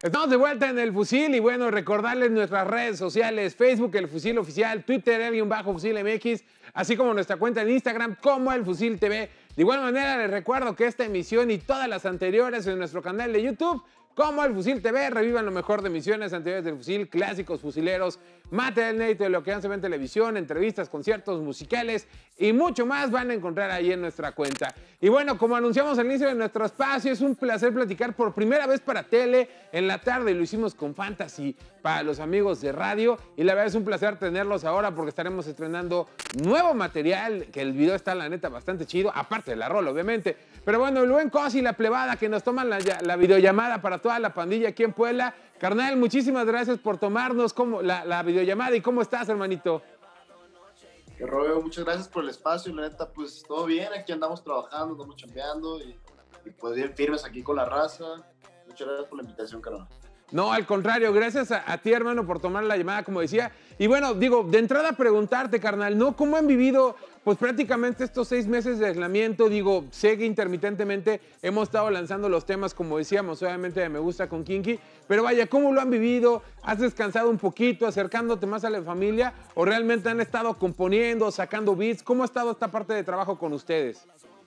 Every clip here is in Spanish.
Estamos de vuelta en El Fusil y bueno, recordarles nuestras redes sociales, Facebook El Fusil Oficial, Twitter _Fusil MX, así como nuestra cuenta en Instagram como El Fusil TV. De igual manera les recuerdo que esta emisión y todas las anteriores en nuestro canal de YouTube como El Fusil TV, revivan lo mejor de emisiones anteriores del Fusil, clásicos fusileros, material inédito de lo que ya se ve en televisión, entrevistas, conciertos musicales y mucho más van a encontrar ahí en nuestra cuenta. Y bueno, como anunciamos al inicio de nuestro espacio, es un placer platicar por primera vez para tele en la tarde. Lo hicimos con Fantasy para los amigos de radio y la verdad es un placer tenerlos ahora porque estaremos estrenando nuevo material, que el video está la neta bastante chido, aparte de la rola obviamente. Pero bueno, el buen Cosi y la plebada que nos toman la videollamada para toda la pandilla aquí en Puebla. Carnal, muchísimas gracias por tomarnos la videollamada. ¿Y cómo estás, hermanito? Que rollo, muchas gracias por el espacio. La neta, pues todo bien, aquí andamos trabajando, andamos chambeando y pues bien firmes aquí con la raza. Muchas gracias por la invitación, carnal. No, al contrario, gracias a ti, hermano, por tomar la llamada, como decía. Y bueno, digo, de entrada preguntarte, carnal, ¿no? ¿Cómo han vivido, pues prácticamente estos 6 meses de aislamiento? Digo, sé que intermitentemente hemos estado lanzando los temas, como decíamos, obviamente de Me Gusta con Kinky, pero vaya, ¿cómo lo han vivido? ¿Has descansado un poquito, acercándote más a la familia? ¿O realmente han estado componiendo, sacando beats? ¿Cómo ha estado esta parte de trabajo con ustedes?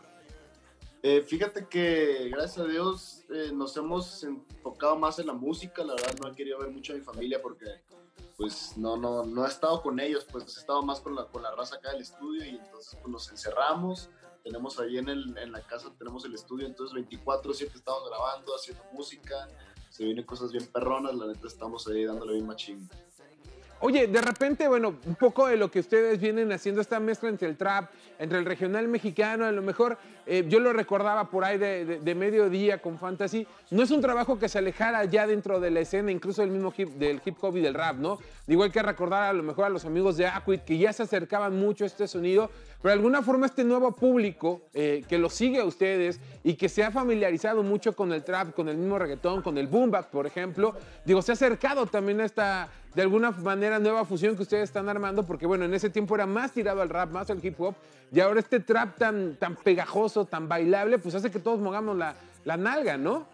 Fíjate que, gracias a Dios, nos hemos enfocado más en la música. La verdad, no he querido ver mucho a mi familia porque, pues, no he estado con ellos. Pues, he estado más con la raza acá del estudio y entonces pues, nos encerramos. Tenemos ahí en la casa, tenemos el estudio, entonces 24/7 estamos grabando, haciendo música. Se vienen cosas bien perronas, la neta estamos ahí dándole bien machín. Oye, de repente, bueno, un poco de lo que ustedes vienen haciendo, esta mezcla entre el trap, entre el regional mexicano, a lo mejor yo lo recordaba por ahí de mediodía con Fantasy, no es un trabajo que se alejara ya dentro de la escena, incluso del mismo del hip hop y del rap, ¿no? Digo, hay que recordar a lo mejor a los amigos de Aquid que ya se acercaban mucho a este sonido, pero de alguna forma este nuevo público que lo sigue a ustedes y que se ha familiarizado mucho con el trap, con el mismo reggaetón, con el boom bap, por ejemplo, digo, se ha acercado también a esta, de alguna manera, nueva fusión que ustedes están armando, porque bueno, en ese tiempo era más tirado al rap, más al hip hop, y ahora este trap tan pegajoso, tan bailable, pues hace que todos movamos la nalga, ¿no?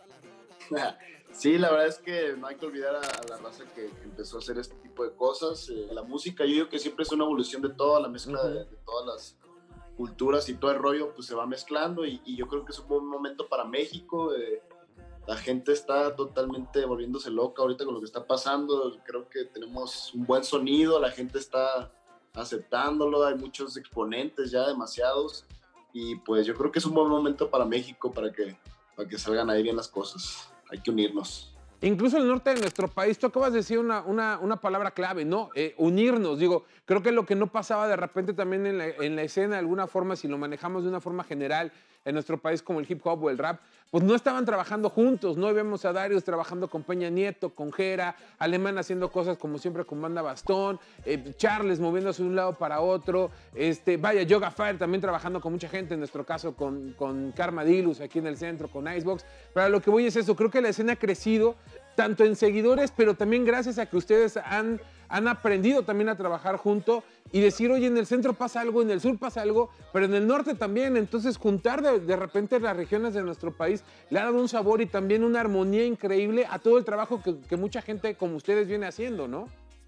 Sí, la verdad es que no hay que olvidar a la raza que empezó a hacer este tipo de cosas. La música, yo digo que siempre es una evolución de toda la mezcla de todas las culturas y todo el rollo, pues se va mezclando y yo creo que es un buen momento para México. La gente está totalmente volviéndose loca ahorita con lo que está pasando. Creo que tenemos un buen sonido, la gente está aceptándolo, hay muchos exponentes ya, demasiados. Y pues yo creo que es un buen momento para México para que salgan ahí bien las cosas. Hay que unirnos. Incluso el norte de nuestro país, tú acabas de decir una palabra clave, ¿no? Unirnos, digo, creo que lo que no pasaba de repente también en la escena de alguna forma, si lo manejamos de una forma general en nuestro país como el hip hop o el rap, pues no estaban trabajando juntos, ¿no? Vemos a Darius trabajando con Peña Nieto, con Jera, Alemán haciendo cosas como siempre con Banda Bastón, Charles moviéndose de un lado para otro, vaya, Yoga Fire también trabajando con mucha gente, en nuestro caso con Karma Dilus aquí en el centro, con Icebox, pero a lo que voy es eso, creo que la escena ha crecido tanto en seguidores, pero también gracias a que ustedes han aprendido también a trabajar junto y decir, oye, en el centro pasa algo, en el sur pasa algo, pero en el norte también. Entonces, juntar de repente las regiones de nuestro país le ha dado un sabor y también una armonía increíble a todo el trabajo que mucha gente como ustedes viene haciendo, ¿no?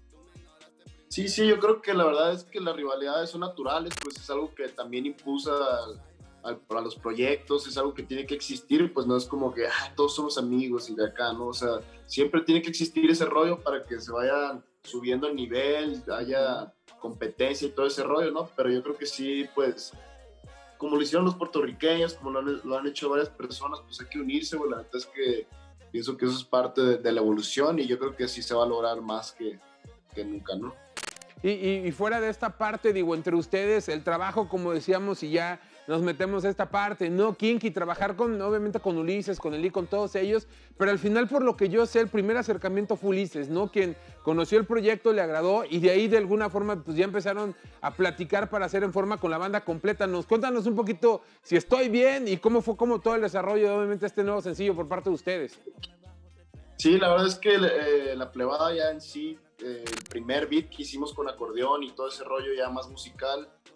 Sí, yo creo que la verdad es que las rivalidades son naturales, pues es algo que también impulsa para los proyectos, es algo que tiene que existir, pues no es como que todos somos amigos y de acá, ¿no? O sea, siempre tiene que existir ese rollo para que se vayan subiendo el nivel, haya competencia y todo ese rollo, ¿no? Pero yo creo que sí, pues, como lo hicieron los puertorriqueños, como lo han hecho varias personas, pues hay que unirse, güey. La verdad es que pienso que eso es parte de la evolución y yo creo que sí se va a lograr más que nunca, ¿no? Y fuera de esta parte, digo, entre ustedes, el trabajo, como decíamos, y ya nos metemos a esta parte, ¿no? Kinky, trabajar obviamente con Ulises, con Eli, con todos ellos, pero al final, por lo que yo sé, el primer acercamiento fue Ulises, ¿no? Quien conoció el proyecto, le agradó, y de ahí, de alguna forma, pues ya empezaron a platicar para hacer en forma con la banda completa. Cuéntanos un poquito si estoy bien y cómo fue todo el desarrollo de, obviamente, este nuevo sencillo por parte de ustedes. Sí, la verdad es que la plebada ya en sí, el primer beat que hicimos con acordeón y todo ese rollo ya más musical,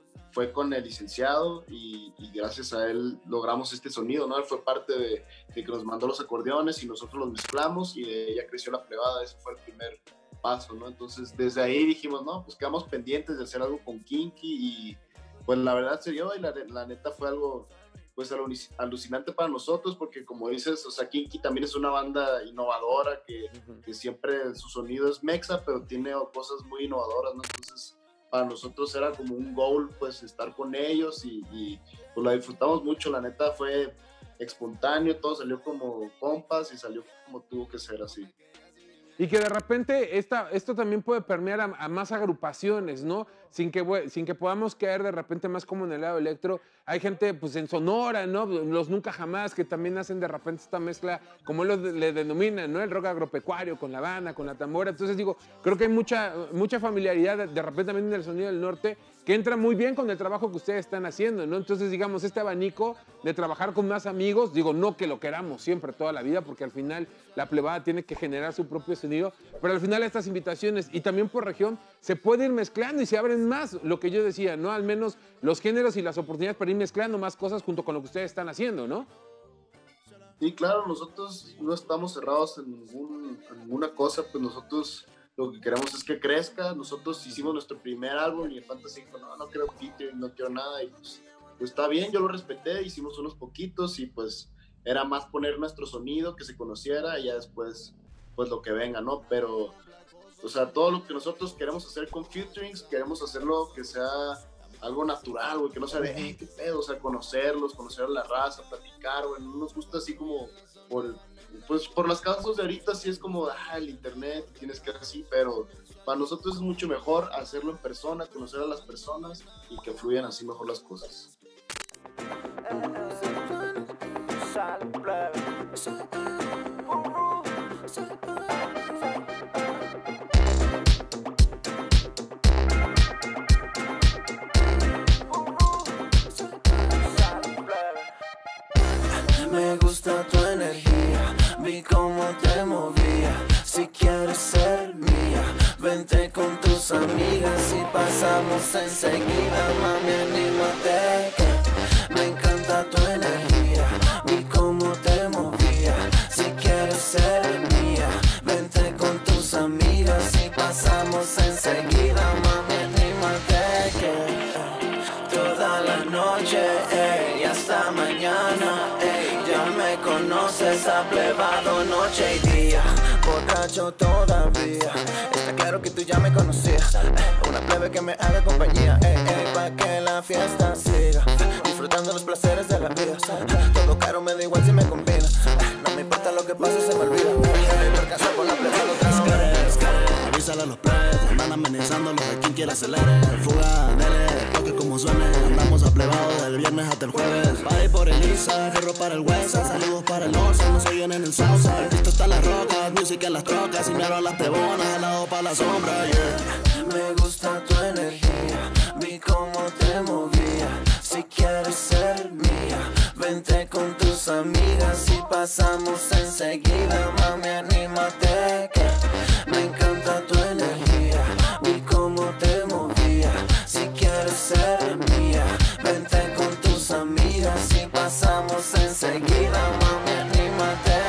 fue con el licenciado y gracias a él logramos este sonido, ¿no? Él fue parte de que nos mandó los acordeones y nosotros los mezclamos y de ella creció la plebada. Ese fue el primer paso, ¿no? Entonces desde ahí dijimos, no, pues quedamos pendientes de hacer algo con Kinky y pues la verdad se dio y la neta fue algo pues alucinante para nosotros porque como dices, o sea, Kinky también es una banda innovadora que siempre su sonido es mexa, pero tiene cosas muy innovadoras, ¿no? Entonces para nosotros era como un goal pues estar con ellos y pues la disfrutamos mucho, la neta fue espontáneo, todo salió como compas y salió como tuvo que ser así. Y que de repente esto también puede permear a más agrupaciones, ¿no? Sin que podamos caer de repente más como en el lado electro. Hay gente pues en Sonora, ¿no? Los Nunca Jamás, que también hacen de repente esta mezcla, como le denominan, ¿no? El rock agropecuario con la banda, con la tambora. Entonces digo, creo que hay mucha familiaridad de repente también en el sonido del norte que entra muy bien con el trabajo que ustedes están haciendo, ¿no? Entonces, digamos, este abanico de trabajar con más amigos, digo, no que lo queramos siempre toda la vida, porque al final la plebada tiene que generar su propio sonido, pero al final estas invitaciones y también por región se puede ir mezclando y se abren más, lo que yo decía, ¿no? Al menos los géneros y las oportunidades para ir mezclando más cosas junto con lo que ustedes están haciendo, ¿no? Sí, claro, nosotros no estamos cerrados en ninguna cosa, pues nosotros lo que queremos es que crezca. Nosotros hicimos nuestro primer álbum y el Fantasy dijo, no quiero featuring, no quiero nada, y pues está bien, yo lo respeté, hicimos unos poquitos y pues era más poner nuestro sonido, que se conociera y ya después pues lo que venga, ¿no? Pero, o sea, todo lo que nosotros queremos hacer con featurings, queremos hacerlo que sea algo natural, güey, que no sea de, qué pedo, o sea, conocerlos, conocer a la raza, platicar, güey, no nos gusta así como por las causas de ahorita sí es como, el internet, tienes que así, pero para nosotros es mucho mejor hacerlo en persona, conocer a las personas y que fluyan así mejor las cosas. Me gusta tu energía, vi cómo te movía. Si quieres ser mía, vente con tus amigas y pasamos enseguida. Mami, anímate, que me encanta tu energía, vi cómo te movía. Si quieres ser mía, vente con tus amigas y pasamos enseguida. Mami, anímate, que toda la noche, y hasta mañana, ya me conoces, aplevado noche y día, borracho todavía. Está claro que tú ya me conocías, una plebe que me haga compañía, pa' que la fiesta siga, disfrutando los placeres de la vida. Todo caro me da igual si me combina, no me importa lo que pase, se me olvida. Por casa con la plebe lo avísale a los plebes, andan amenizando los de quien quiera acelere. Fuga, dele, toque como suene, andamos aplevados del viernes hasta el jueves. Party por el Isa, ferro para el Huesa, saludos para el Osa, nos oyen en el Sausa. El pisto está en las rocas, música en las trocas, y me a las plebonas, al lado para la sombra, yeah. Me gusta tu energía, vi cómo te movía. Si quieres ser mía, vente con tus amigas y pasamos enseguida. Mami, anímate, que me encanta tu energía, vi cómo te movía. Si quieres ser mía, vente con tus amigas y pasamos enseguida. Mami, anímate,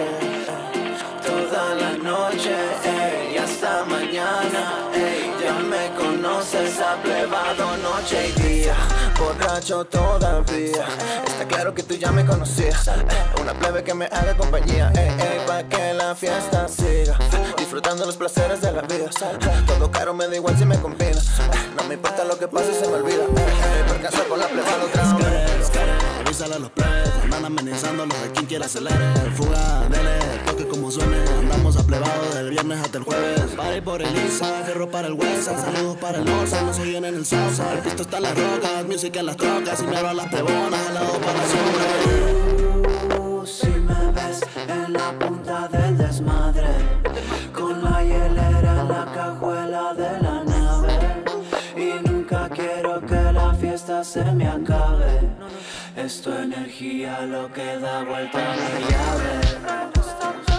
que toda la noche, y hasta mañana, ya me conoces, aplevado noche y día, borracho todavía. Está claro que tú ya me conocías, una plebe que me haga compañía, pa' que la fiesta siga, disfrutando los placeres de la vida. Todo caro me da igual si me combina, no me importa lo que pase, se me olvida. Por casa con la plebe otra vez. Avísale a los plebes, andan amenizando los de quien quiera acelere. Fuga, dele, toque como suene, andamos aplevados del viernes hasta el jueves. Party por el Isa, ferro para el Huesa, saludos para el Osa, nos oyen en el Sausa. El pisto está en las rocas, música en las trocas, y me a las plebonas, al lado para la sombra. Si me ves en la punta del desmadre, con la hielera en la cajuela de la nave, y nunca quiero que la fiesta se me acabe. Es tu energía lo que da vuelta a la llave.